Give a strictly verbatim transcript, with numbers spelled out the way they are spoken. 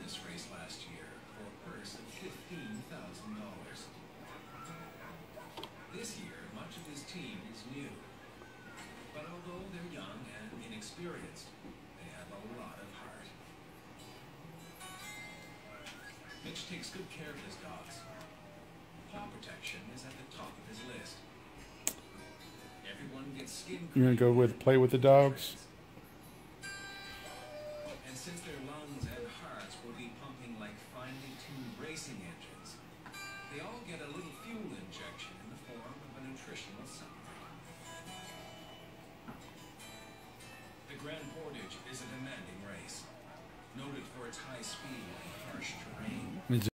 this race last year for a purse of fifteen thousand dollars. This year, much of his team is new. But although they're young and inexperienced, they have a lot of heart. Mitch takes good care of his dogs. Paw protection is at the top of his list. Everyone gets skin. You gonna go with play with the dogs? And since their lungs and hearts will be pumping like finely tuned racing engines, they all get a little fuel injection in the form of a nutritional supplement. The Grand Portage is a demanding race, noted for its high speed and harsh terrain.